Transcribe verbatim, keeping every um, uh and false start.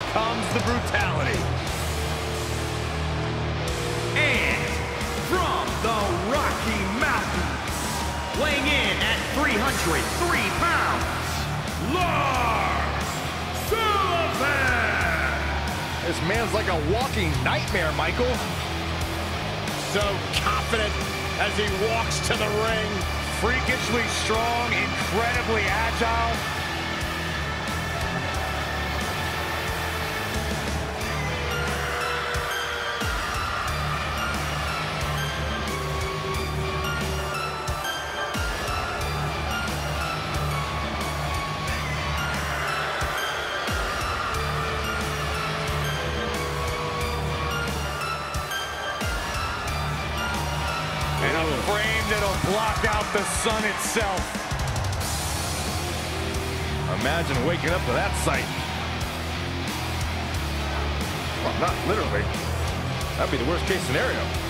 comes the brutality. And from the Rocky Mountains, weighing in at three hundred three pounds, Lars Sullivan! This man's like a walking nightmare, Michael. So confident as he walks to the ring. Freakishly strong, incredibly agile. And a frame that'll block out the sun itself. Imagine waking up to that sight. Well, not literally. That'd be the worst case scenario.